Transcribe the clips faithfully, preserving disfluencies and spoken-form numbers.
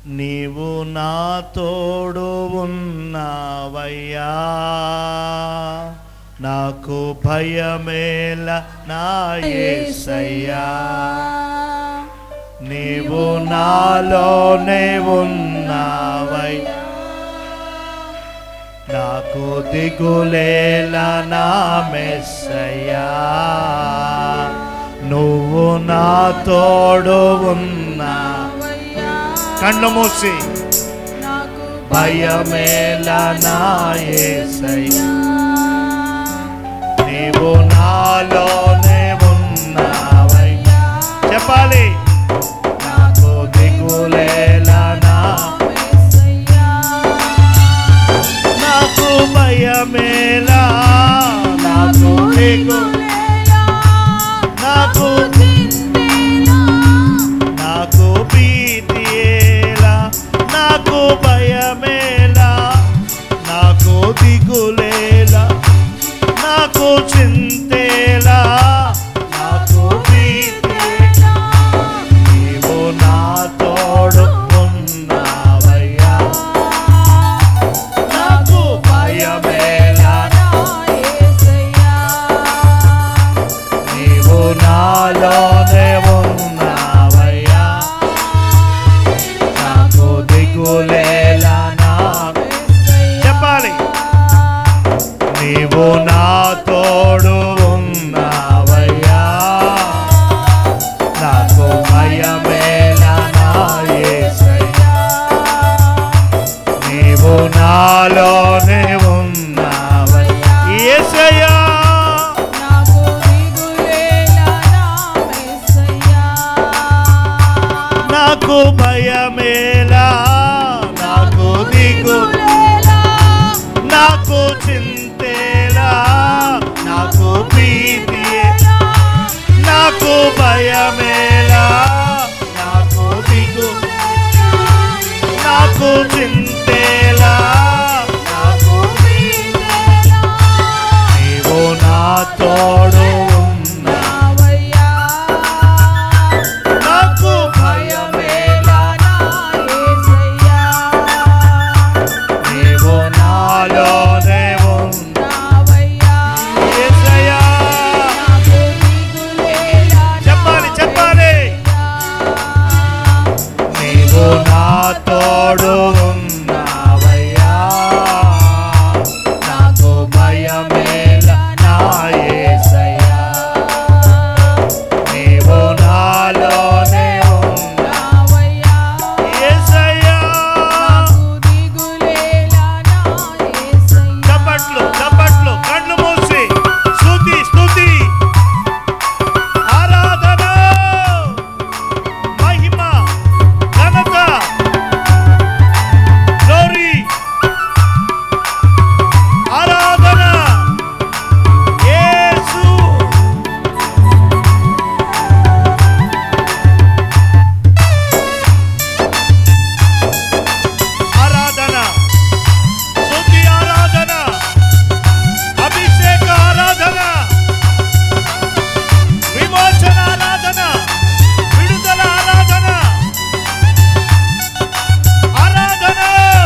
నీవు నా తోడు ఉన్నావయ్యా, నాకు భయమేల నా యేసయ్యా. నీవు నాలోనే ఉన్నావయ్యా, నాకు దిగులేలా నా మెస్సయ్యా. నువ్వు నా తోడు ఉన్నావయ్యా, కళ్ళు మూసి భయమేలా నా యేసయ్యా. నీవు నాలోనే ఉన్నావయ్యా, చెప్పాలి. నాకు దిగులేలా నా మెస్సయ్యా, నాకు భయమేలా, నాకు దిగులేలా, నాకు చింతేలా, నాకు భీతియేలా, నాకు భయమేలా, నాకు దిగులేలా, నాకు చింతేలా, నాకు భీతియేలా. నీవు నా తోడు ఉన్నావయ్యా, నాకు భయమేలా నా యేసయ్యా. నీవు నాలోనే ఉన్నావయ్యా, నాకు దిగులేలా నా మెస్సయ్యా. చెప్పాలి. నీవు నా తోడు ఉన్నావయ్యా, నాకు భయమేలా నా యేసయ్యా. నీవు నాలోనే ఉన్నావయ్యా, యేసయ్యా. నాకు దిగులేలా నా మెస్సయ్యా, నాకు భయమేలా, నాకు దిగులేలా, నాకు చింతేలా, నాకు భీతియేలా, నాకు భయమేలా, నాకు దిగులేలా, నాకు చింతేలా, నాకు భీతియేలా. నీవు నా తోడు ఉన్నావయ్యా, నాకు భయమేలా నా యేసయ్యా. నీవు నాలోనే ఉన్నావయ్యా, యేసయ్యా. నాకు దిగులేలా, చెప్పాలి చెప్పాలి. నీవు నా తోడు ఉన్నావయ్యా, నాకు భయమేలా నా యేసయ్యా. నీవు నాలోనే ఉన్నావయ్యా, యేసయ్యా. నాకు దిగులేలా నా యేసయ్యా. చప్పట్లు చప్పట్లు, కళ్ళు మూసి స్తుతి స్తుతి, ఆరాధన, మహిమ, ఘనత, గ్లోరీ, ఆరాధన యేసు. ఆరాధన, స్తుతి ఆరాధన, అభిషేక ఆరాధన, విమోచన ఆరాధన, విడుదల ఆరాధన, ఆరాధన.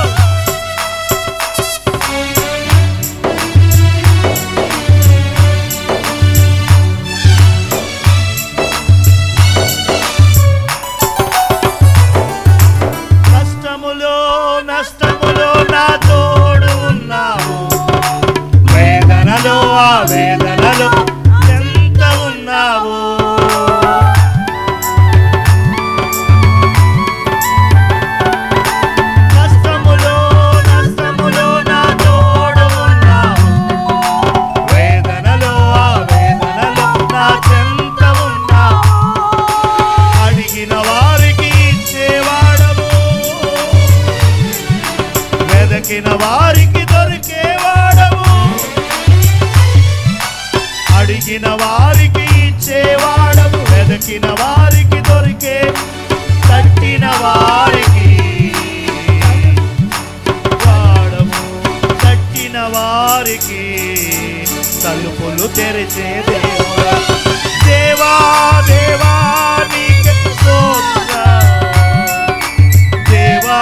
కష్టములో నష్టములో నా తోడు ఉన్నావు, వేదనలో ఆ వేదనలో ఎంత ఉన్నావు. కష్టములో నష్టములో నా తోడు ఉన్నావు, వేదనలో ఆ వేదనలో నా చెంత ఉన్నావు. అడిగిన వారికి ఇచ్చేవాడవు, వెదకిన వారికి దొరికేవాడవు. అడిగిన వారికి ఇచ్చేవాడవు, వెదకిన వారికి దొరికే, తట్టిన వారికి వాడవు, తట్టిన వారికి తలుపులు తెరిచే దేవుడా. దేవా దేవా నీకే స్తోత్రం, దేవా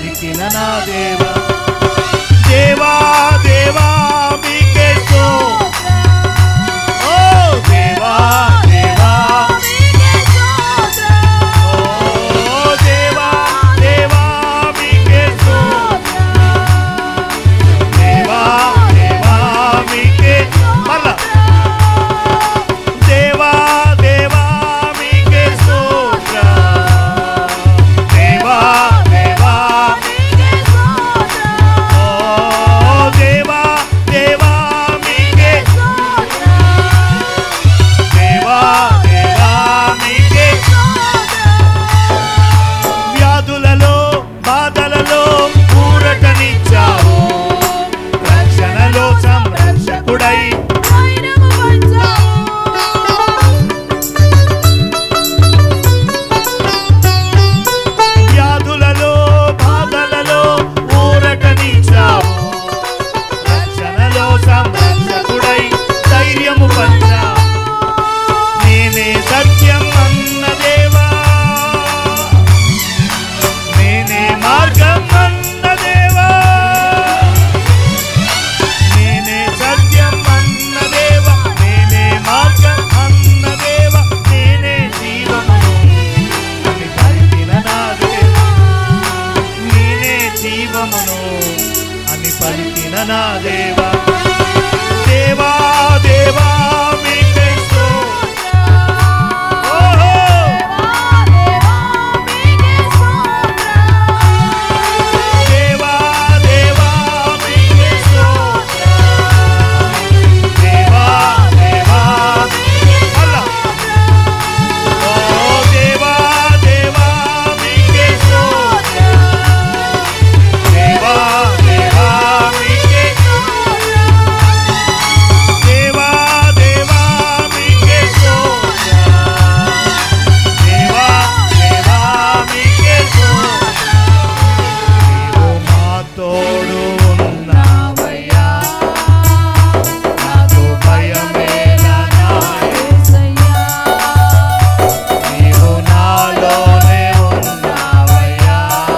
పలికిన నా దేవా దేవా దేవా మీకే స్తోత్రం ఓ దేవా దేవా మీకే స్తోత్రం ఓ దేవా దేవా మీకే స్తోత్రం దేవా దేవా మీకే మళ్ళా దేవా దేవా మీకే స్తోత్రం దేవా దేవా మీకే స్తోత్రం ఓ దేవా దేవా మీకే స్తోత్రం దేవా దేవా మీకే స్తోత్రం వ్యాధులలో బాధలలో ఊరటనిచ్చావు రక్షణలో సంరక్షకుడై వ్యాధులలో బాధలలో ఊరటనిచ్చావు రక్షణలో సంరక్షకుడై ధైర్యము పంచావు నేనే సత్యం అన్న దేవా నేనే మార్గం అన్న దేవా నేనే సత్యం అన్న దేవా నేనే మార్గం అన్న దేవా నేనే జీవమును అని పలికిన నా దేవా నేనే జీవమును అని పలికిన నా దేవా దేవా దేవా మీకే స్తోత్రం ఓహో దేవా దేవా మీకే స్తోత్రం దేవా దేవా మళ్ళా ఓ దేవా దేవా మీకే స్తోత్రం దేవా దేవా మీకే దేవా దేవా మీకే స్తోత్రం దేవా దేవా మీకే స్తోత్రం నీవు మా తోడు ఉన్నావయ్యా నాకు భయమేలా నా యేసయ్యా నీవు నాలోనే ఉన్నావయ్యా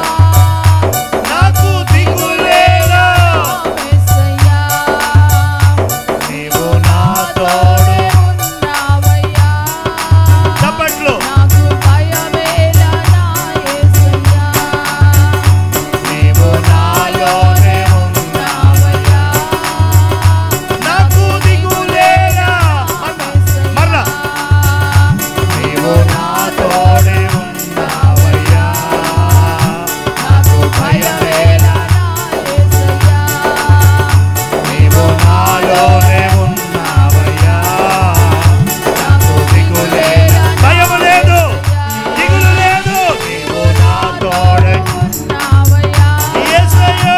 నాకు దిగులేలా నీవు నా తోడు చప్పట్లు నీవు నాలోనే ఉన్నావయ్యా నాకు దిగులేలా మరలా నీవు నా తోడే ఉన్నావయ్యా నాకు భయమేలా నీవు నాలోనే ఉన్నావయ్యా నాకు దిగులేలా భయము లేదు దిగులు లేదు నీవు నా తోడే యేసయ్యా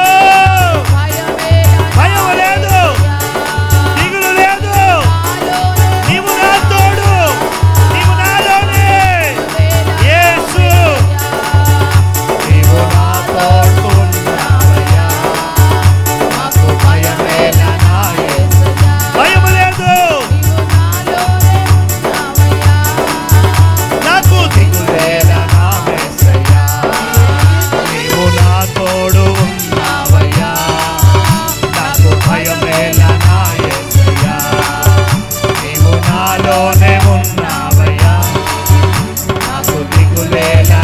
భయము లేదు దిగులు లేదు నీవు నా తోడు నీవు నాలోనే యేసు నీవు నా తోడు ఉన్నావయ్యా నాకు భయమేలా నా యేసయ్యా భయము లేదు నాకు దిగులేలా నా యేసయ్యా నీవు నా తోడు ఉన్నావయ్యా నాకు భయమేలా నా యేసయ్యా నీవు నాలోనే ఉన్నావయ్యా నాకు దిగులేలా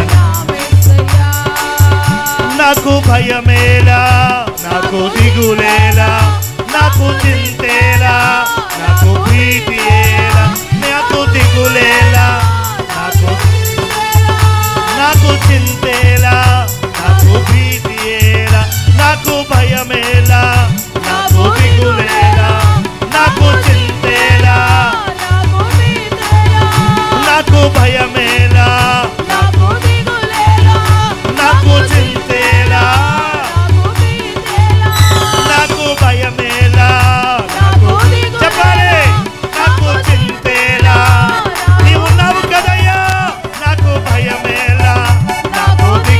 నాకు భయమేలా నాకు దిగులేలా నాకు చింతేలా నాకు భీతియేలా నాకు దిగులేలా నాకు నాకు చింతేలా నాకు భీతియేలా నాకు భయమేలా నాకు దిగులేలా నాకు చింతేలా నాకు భయమేలా నాకు చింతేలా నాకు భయమేలా నాకు చెప్పాలి నాకు చింతేలా నీవు ఉన్నావు కదయ్యా నాకు భయమేలా నాకు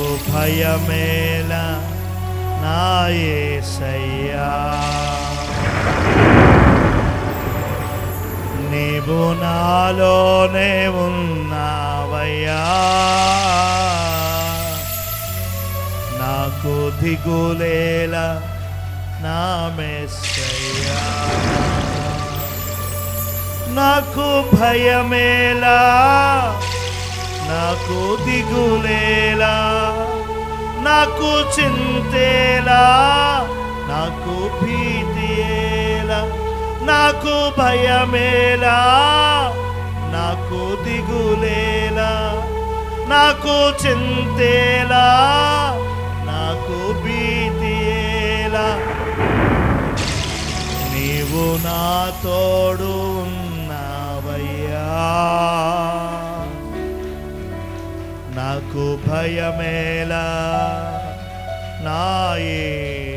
భయమేలా నా యేసయ్యా నీవు నాలోనే ఉన్నావయ్యా నాకు దిగులేలా నా మెస్సయ్యా నాకు భయమేలా నాకు దిగులేలా నాకు చింతేలా నాకు భీతియేలా నాకు భయమేలా నాకు దిగులేలా నాకు చింతేలా నాకు భీతియేలా నీవు నా తోడు ఉన్నావయ్యా నాకు భయమేలా నా యేసయ్యా